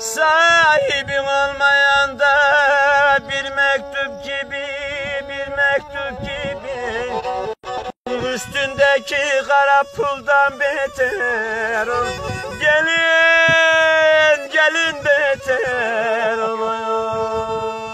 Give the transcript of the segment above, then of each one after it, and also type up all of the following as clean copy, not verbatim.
Sahibin olmayan da bir mektup gibi, bir mektup gibi. Üstündeki kara puldan beter ol. Gelin, gelin beter oluyor.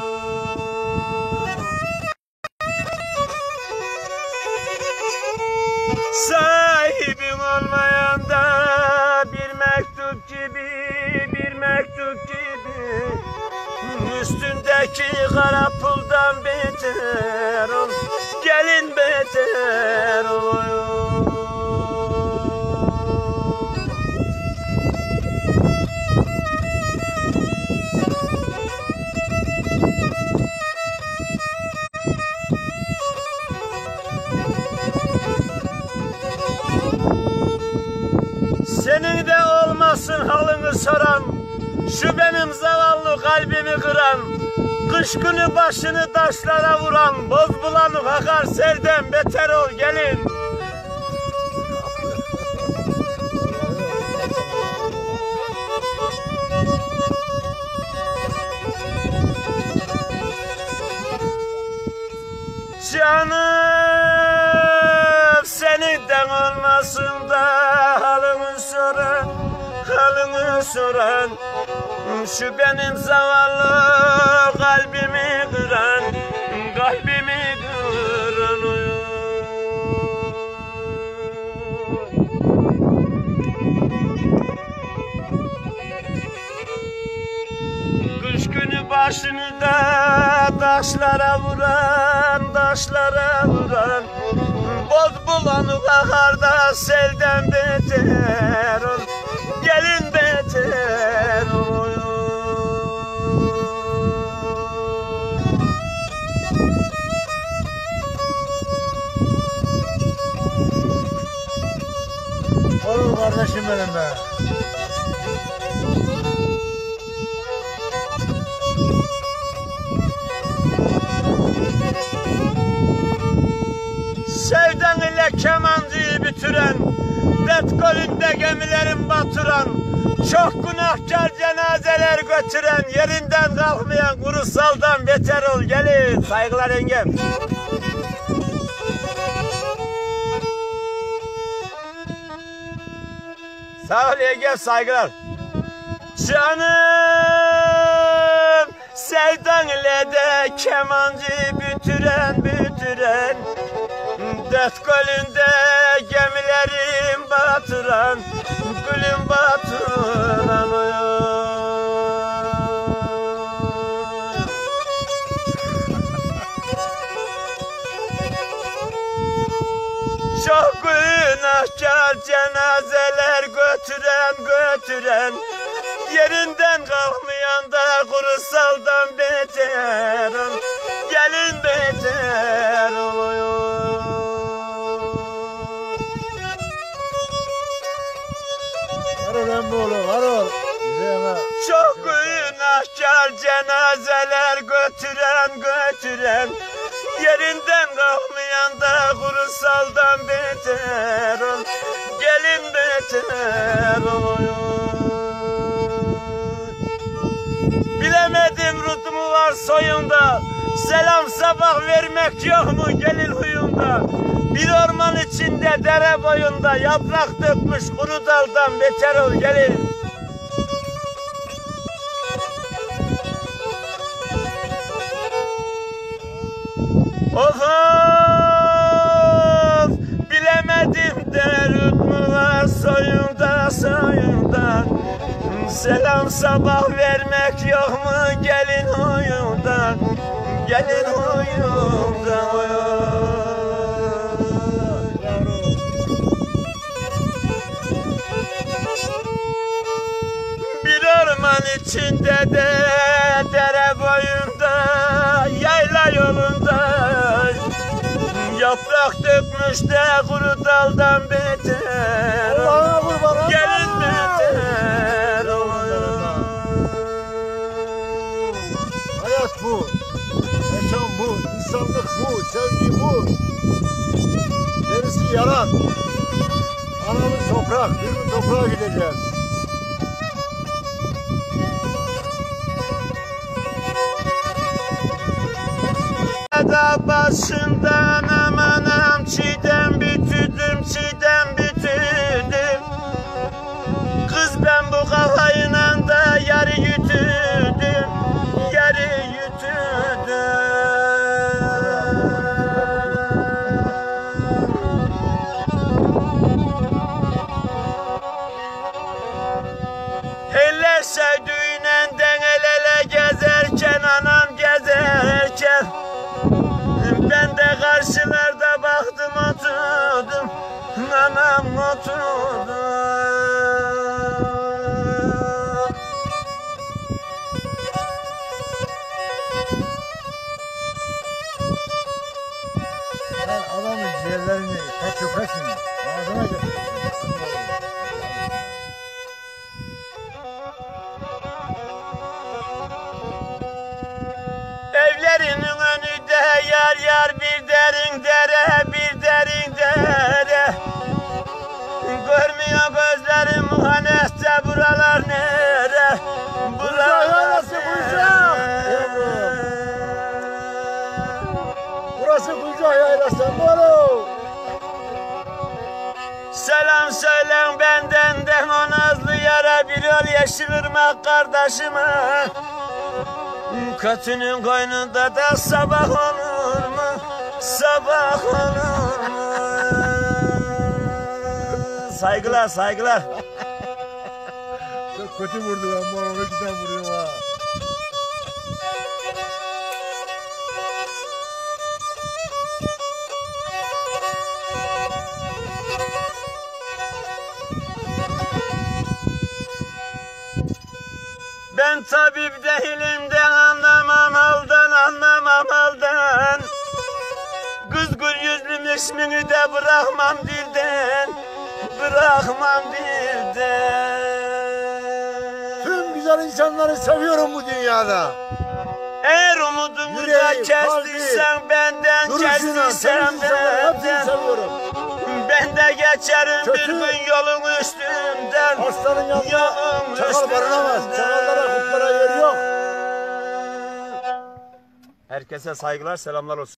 Sahibim olmayan da bir mektup gibi, bir mektup gibi. Üstündeki kara puldan beter ol. Gelin beter oluyor. Senin de olmasın halını soran, şu benim zavallı kalbimi kıran, kış günü başını taşlara vuran, boz bulanık akar selden beter ol gelin. Canım seninden olmasın da halını soran, halını soran, şu benim zavallı kalbimi kıran, kalbimi kıran kış günü başını da taşlara vuran, taşlara vuran, boz bulanık akar da selden beter ol. Gelin beter oluyor. Oğlum kardeşim benim be. Sevdan ile kemancıyı bitiren, dert gölünde gemilerin batıran, çok günahkar cenazeler götüren, yerinden kalkmayan kurusaldan beter ol gelin. Saygılar yengem. Sağ ol yengem, saygılar. Canım sevdan ile de kemancıyı bitiren, bitiren, dert gölünde gemilerin batıran, gülüm batıran çok günahkar cenazeler götüren, götüren, yerinden kalkmayan da kurusaldan beter ol. Gelin beter oluyor. Var ol emmi oğlum, var ol. Çok günahkar cenazeler götüren, götüren, yerinden kalkmayan da kurusaldan beter ol. Gelin beter oluyor. Bilemedim rutumu var soyunda, selam sabah vermek yok mu gelin huyunda. Bir orman içinde dere boyunda, yaprak dökmüş kuru daldan beter ol gelin. Of of, bilemedim de rutumu var soyunda, soyunda. Selam sabah vermek yok mu gelin huyunda, gelin huyunda. Bir orman içinde de dere boyunda, yayla yolunda, yaprak dökmüş de kuru daldan beter. Gelin beter oluyor. Hayat bu, yaşam bu, insanlık bu, sevgi bu. Gerisi yalan. Anamız toprak, bir gün toprağa gideceğiz. da başından amanam çiğdem bütüdüm, çiğdem bütüdüm. Kız ben bu kafayla da yarı yütüdüm, yarı yütüdüm. Helleşe düğünenden el ele gezerken, anam gezerken, ben de karşılarda baktım oturdum, anam oturdum. Sen adamın ciğerlerini peçöpesin. Ağzına götürürsün. Evlerinin önü de yar yar bir derin dere, bir derin dere. Görmüyor gözlerim haneste, buralar nere? Buralar Burası Bucak Yaylası oğlum. Selam söylen benden de o nazlı yara, bir yol Yeşilırmak kardeşime. Kötünün koynunda da sabah olur mu? Sabah olur mu? Saygılar, saygılar. Çok kötü vurdu ben bu arada, güzel vuruyor ha. Ben tabip değilim de anlamam haldan, anlamam haldan. Kız gül yüzlüm ismini de bırakmam dilden, bırakmam dilden. Tüm güzel insanları seviyorum bu dünyada. Eğer umudumu da Yüreği, kestiysen benden, kestiysen hepsini benden, seviyorum. ben de geçerim Kötü. bir gün yolun üstünden. Aslanın yanında Yolun çakal barınamaz. üstünden. Çakallara, kurtlara yer yok. Herkese saygılar, selamlar olsun.